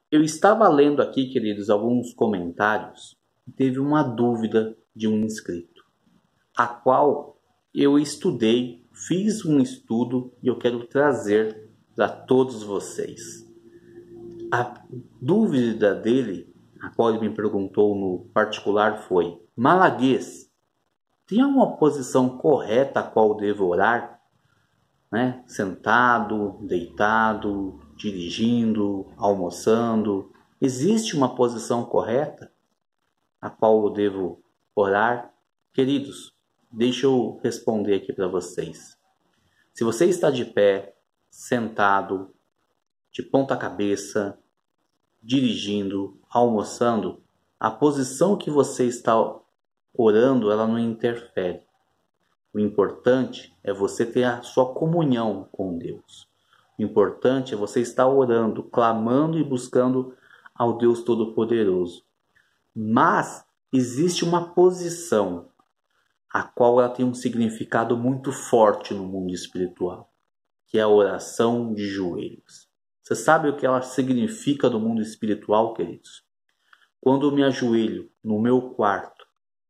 Eu estava lendo aqui, queridos, alguns comentários e teve uma dúvida de um inscrito, a qual eu estudei, fiz um estudo e eu quero trazer para todos vocês. A dúvida dele, a qual ele me perguntou no particular, foi: Malaguês, tem alguma posição correta a qual devo orar? Sentado, deitado, dirigindo, almoçando. Existe uma posição correta a qual eu devo orar? Queridos, deixa eu responder aqui para vocês. Se você está de pé, sentado, de ponta cabeça, dirigindo, almoçando, a posição que você está orando, ela não interfere. O importante é você ter a sua comunhão com Deus. O importante é você estar orando, clamando e buscando ao Deus Todo-Poderoso. Mas existe uma posição a qual ela tem um significado muito forte no mundo espiritual, que é a oração de joelhos. Você sabe o que ela significa no mundo espiritual, queridos? Quando eu me ajoelho no meu quarto,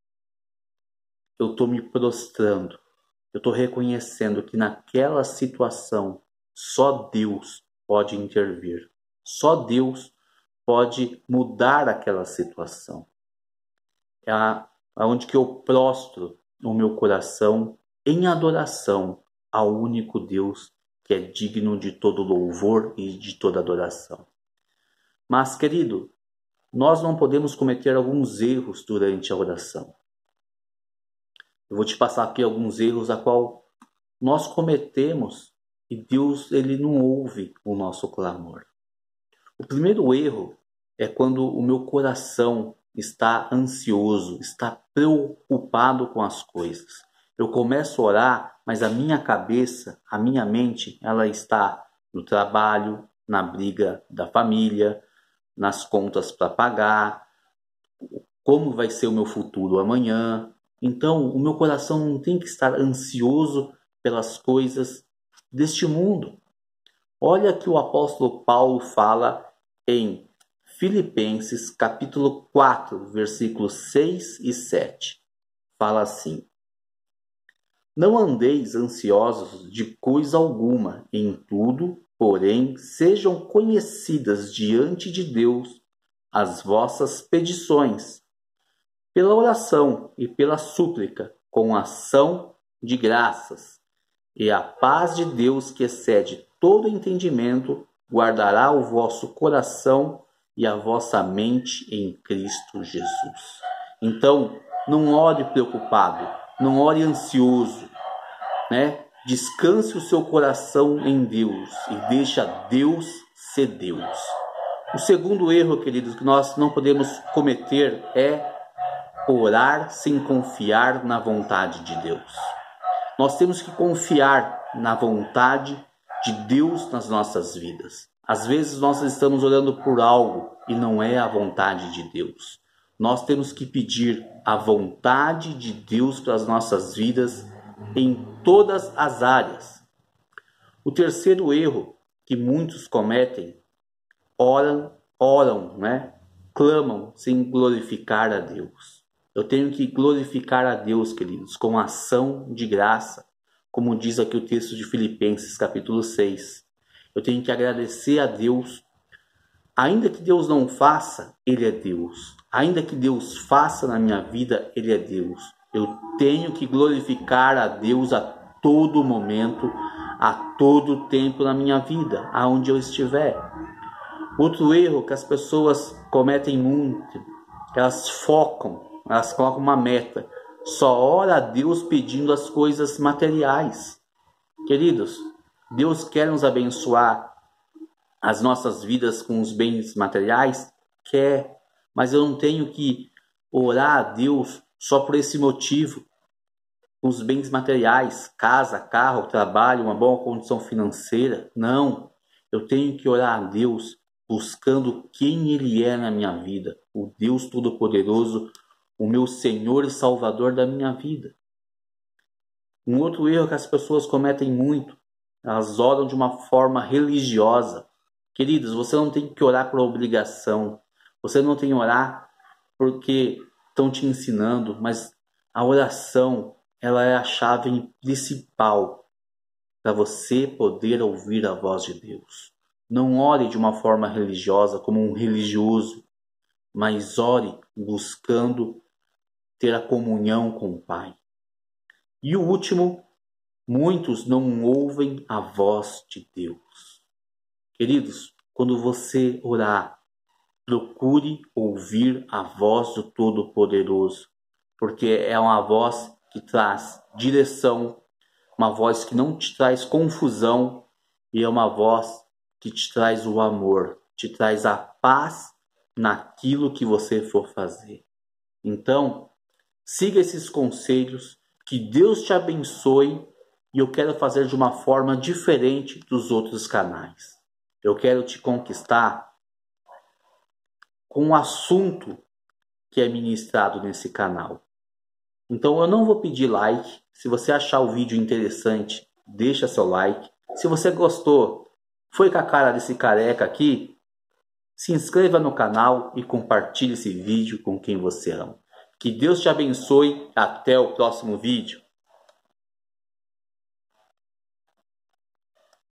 eu estou me prostrando, eu estou reconhecendo que naquela situação só Deus pode intervir, só Deus pode mudar aquela situação. É onde que eu prostro o meu coração em adoração ao único Deus que é digno de todo louvor e de toda adoração. Mas, querido, nós não podemos cometer alguns erros durante a oração. Eu vou te passar aqui alguns erros a qual nós cometemos e Deus ele não ouve o nosso clamor. O primeiro erro é quando o meu coração está ansioso, está preocupado com as coisas. Eu começo a orar, mas a minha cabeça, a minha mente, ela está no trabalho, na briga da família, nas contas para pagar, como vai ser o meu futuro amanhã. Então, o meu coração não tem que estar ansioso pelas coisas deste mundo. Olha que o apóstolo Paulo fala em Filipenses capítulo 4, versículos 6 e 7. Fala assim: Não andeis ansiosos de coisa alguma, em tudo, porém, sejam conhecidas diante de Deus as vossas petições, pela oração e pela súplica, com ação de graças. E a paz de Deus, que excede todo entendimento, guardará o vosso coração e a vossa mente em Cristo Jesus. Então, não ore preocupado, não ore ansioso, Descanse o seu coração em Deus e deixa Deus ser Deus. O segundo erro, queridos, que nós não podemos cometer é orar sem confiar na vontade de Deus. Nós temos que confiar na vontade de Deus nas nossas vidas. Às vezes nós estamos orando por algo e não é a vontade de Deus. Nós temos que pedir a vontade de Deus para as nossas vidas em todas as áreas. O terceiro erro que muitos cometem, clamam sem glorificar a Deus. Eu tenho que glorificar a Deus, queridos, com ação de graça, como diz aqui o texto de Filipenses, capítulo 6. Eu tenho que agradecer a Deus. Ainda que Deus não faça, Ele é Deus. Ainda que Deus faça na minha vida, Ele é Deus. Eu tenho que glorificar a Deus a todo momento, a todo tempo na minha vida, aonde eu estiver. Outro erro que as pessoas cometem muito, elas focam, elas colocam uma meta. Só ora a Deus pedindo as coisas materiais. Queridos, Deus quer nos abençoar as nossas vidas com os bens materiais? Quer, mas eu não tenho que orar a Deus só por esse motivo. Com os bens materiais, casa, carro, trabalho, uma boa condição financeira. Não, eu tenho que orar a Deus buscando quem Ele é na minha vida, o Deus Todo-Poderoso, o meu Senhor e Salvador da minha vida. Um outro erro que as pessoas cometem muito, elas oram de uma forma religiosa. Queridos, você não tem que orar por obrigação. Você não tem que orar porque estão te ensinando, mas a oração, ela é a chave principal para você poder ouvir a voz de Deus. Não ore de uma forma religiosa, como um religioso, mas ore buscando ter a comunhão com o Pai. E o último, muitos não ouvem a voz de Deus. Queridos, quando você orar, procure ouvir a voz do Todo-Poderoso, porque é uma voz que traz direção, uma voz que não te traz confusão e é uma voz que te traz o amor, te traz a paz naquilo que você for fazer. Então, siga esses conselhos, que Deus te abençoe, e eu quero fazer de uma forma diferente dos outros canais. Eu quero te conquistar com um assunto que é ministrado nesse canal. Então eu não vou pedir like. Se você achar o vídeo interessante, deixa seu like. Se você gostou, foi com a cara desse careca aqui, se inscreva no canal e compartilhe esse vídeo com quem você ama. Que Deus te abençoe. Até o próximo vídeo.